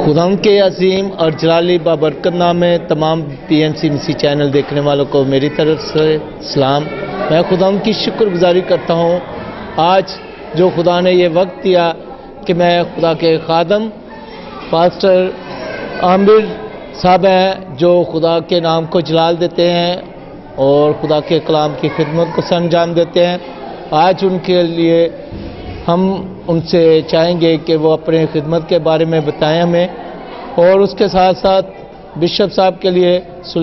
खुदा के अजीम और जलाली बाबरकत नाम में तमाम PMC चैनल देखने वालों को मेरी तरफ से सलाम। मैं खुदा की शुक्रगुजारी करता हूँ आज जो खुदा ने ये वक्त दिया कि मैं खुदा के खादम पास्टर आमिर साहब हैं जो खुदा के नाम को जलाल देते हैं और खुदा के कलाम की खिदमत को सरअंजाम देते हैं। आज उनके लिए हम उनसे चाहेंगे कि वो अपने खिदमत के बारे में बताएं हमें, और उसके साथ साथ बिशप साहब के लिए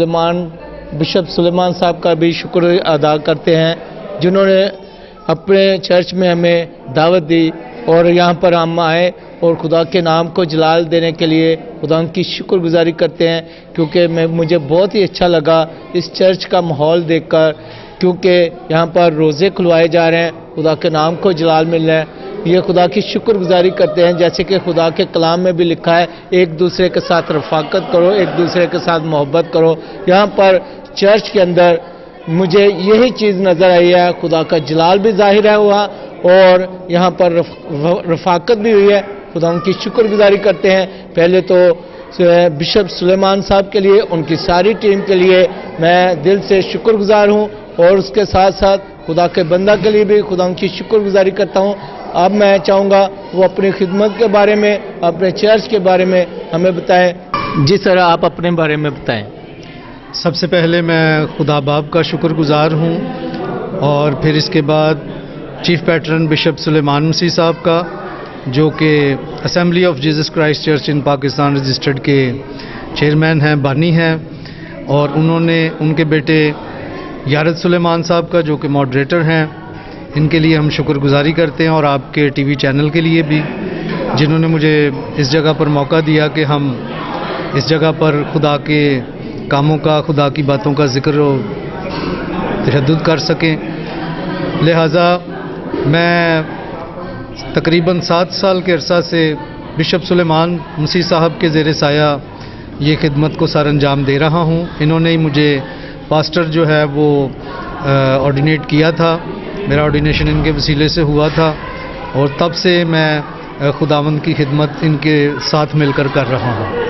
बिशप सुलेमान साहब का भी शुक्र अदा करते हैं जिन्होंने अपने चर्च में हमें दावत दी और यहाँ पर हम आए और खुदा के नाम को जलाल देने के लिए खुदा की शुक्रगुजारी करते हैं, क्योंकि मुझे बहुत ही अच्छा लगा इस चर्च का माहौल देखकर, क्योंकि यहाँ पर रोज़े खुलवाए जा रहे हैं, खुदा के नाम को जलाल मिल रहा है। ये खुदा की शुक्रगुजारी करते हैं, जैसे कि खुदा के कलाम में भी लिखा है एक दूसरे के साथ रफ़ाकत करो, एक दूसरे के साथ मोहब्बत करो। यहाँ पर चर्च के अंदर मुझे यही चीज़ नज़र आई है, खुदा का जलाल भी ज़ाहिर है हुआ और यहाँ पर रफ़ाकत भी हुई है। खुदा उनकी शुक्रगुजारी करते हैं। पहले तो बिशप सुलेमान साहब के लिए, उनकी सारी टीम के लिए मैं दिल से शुक्रगुजार हूँ और उसके साथ साथ खुदा के बंदा के लिए भी खुदा उनकी शुक्रगुजारी करता हूँ। अब मैं चाहूँगा वो अपनी खिदमत के बारे में, अपने चर्च के बारे में हमें बताएं। जिस तरह आप अपने बारे में बताएं। सबसे पहले मैं खुदा बाप का शुक्रगुजार हूँ और फिर इसके बाद chief patron bishop Suleman Masih साहब का, जो कि assembly of Jesus Christ church in Pakistan registered के चेयरमैन हैं, बानी हैं, और उनके बेटे यारद सुलेमान साहब का जो कि मॉडरेटर हैं। इनके लिए हम शुक्रगुजारी करते हैं और आपके टीवी चैनल के लिए भी, जिन्होंने मुझे इस जगह पर मौका दिया कि हम इस जगह पर खुदा के कामों का, खुदा की बातों का जिक्र और तशद्दुद कर सकें। लिहाजा मैं तकरीबन 7 साल के अरसा से बिशप सुलेमान मसीह साहब के ज़ेर साया ये खिदमत को सर अंजाम दे रहा हूँ। इन्होंने ही मुझे पास्टर जो है वो ऑर्डिनेट किया था, मेरा ऑर्डिनेशन इनके वसीले से हुआ था और तब से मैं खुदावंद की खिदमत इनके साथ मिलकर कर रहा हूँ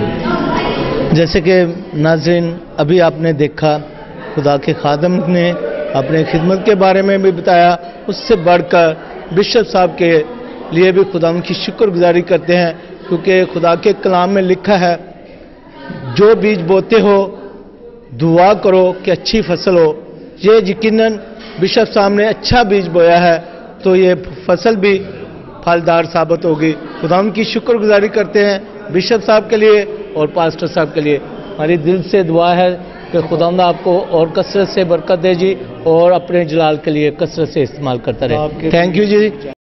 जी। जैसे कि नाज़रीन अभी आपने देखा खुदा के खादम ने अपने खिदमत के बारे में भी बताया, उससे बढ़कर बिशप साहब के लिए भी खुदा की शुक्रगुजारी करते हैं, क्योंकि खुदा के कलाम में लिखा है जो बीज बोते हो दुआ करो कि अच्छी फसल हो। ये यकीनन बिशप साहब ने अच्छा बीज बोया है तो ये फसल भी फलदार साबित होगी। खुदा की शुक्रगुजारी करते हैं बिशप साहब के लिए और पास्टर साहब के लिए। हमारी दिल से दुआ है कि खुदा आपको और कसरत से बरकत दे जी और अपने जलाल के लिए कसरत से इस्तेमाल करता रहे। Thank you ji.